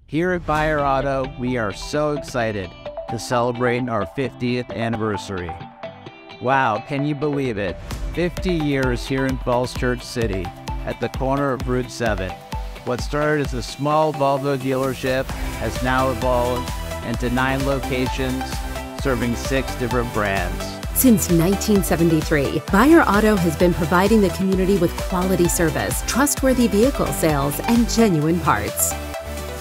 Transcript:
Here at Beyer Auto, we are so excited to celebrate our 50th anniversary. Wow, can you believe it? 50 years here in Falls Church City at the corner of Route 7. What started as a small Volvo dealership has now evolved into 9 locations serving 6 different brands. Since 1973, Beyer Auto has been providing the community with quality service, trustworthy vehicle sales, and genuine parts.